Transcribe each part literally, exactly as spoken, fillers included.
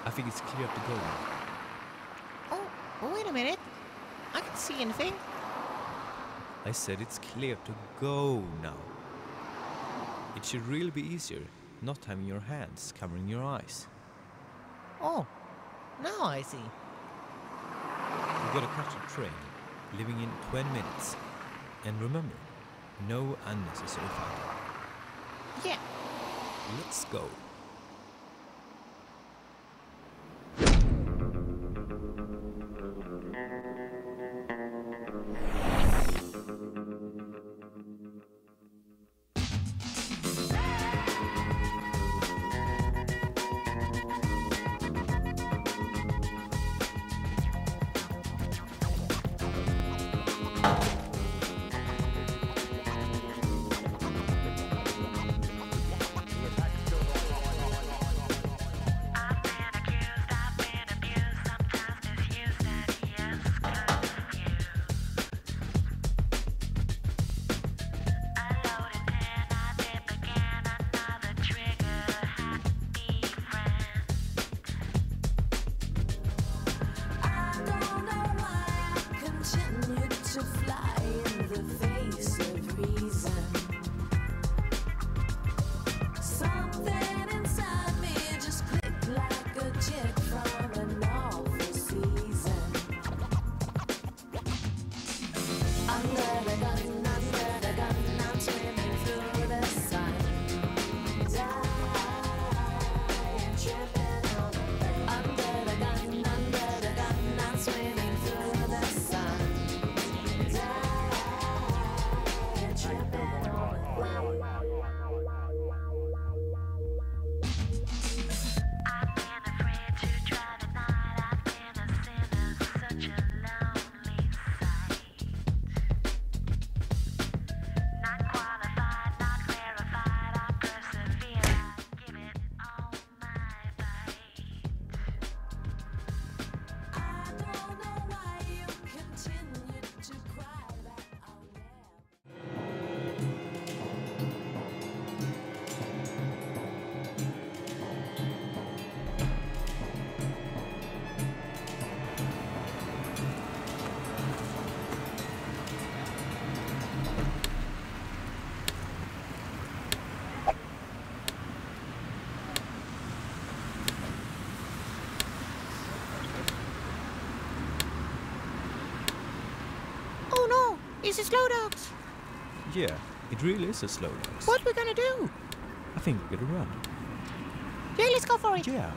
I think it's clear to go now. Oh, oh, wait a minute. I can't see anything. I said it's clear to go now. It should really be easier not having your hands covering your eyes. Oh, now I see. You gotta catch a train, leaving in twenty minutes. And remember, no unnecessary fighting. Yeah. Let's go. It's a slow dogs. Yeah, it really is a slow dogs. What we gonna do? I think we're gonna run. Yeah, let's go for it. Yeah.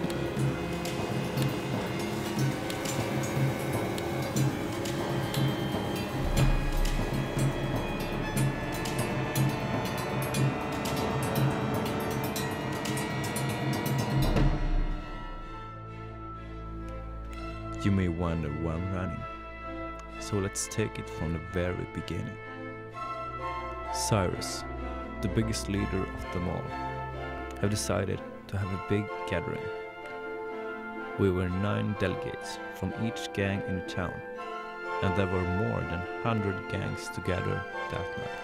You may wonder why I'm running. So let's take it from the very beginning. Cyrus, the biggest leader of them all, have decided to have a big gathering. We were nine delegates from each gang in the town, and there were more than one hundred gangs together that night.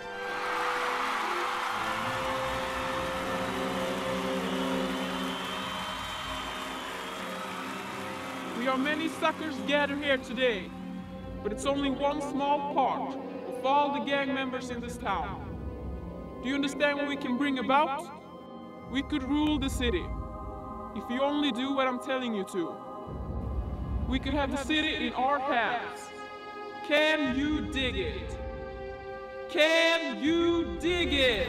We are many suckers gathered here today, but it's only one small part of all the gang members in this town. Do you understand what we can bring about? We could rule the city, if you only do what I'm telling you to. We could have the city in our hands. Can you dig it? Can you dig it?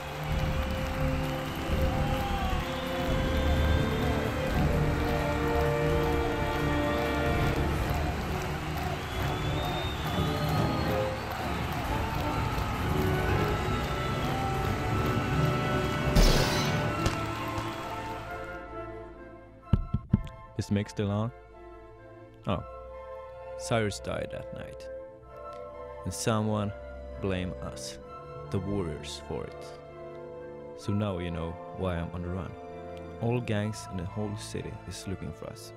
Is Mick still on? Oh. Cyrus died that night. And someone blamed us, the warriors, for it. So now you know why I'm on the run. All gangs in the whole city is looking for us.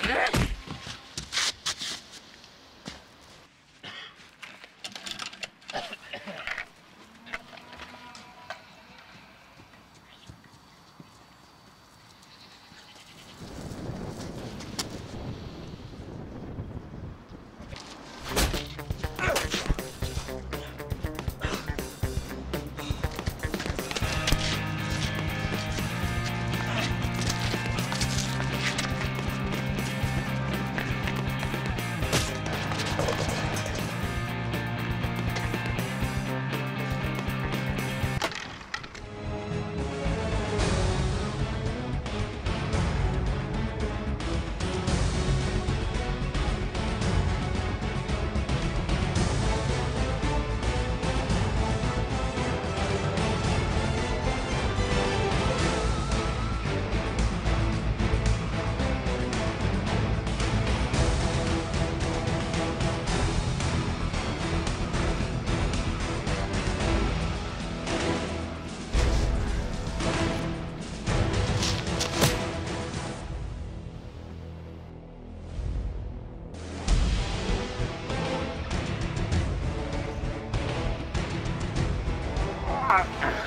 Ah.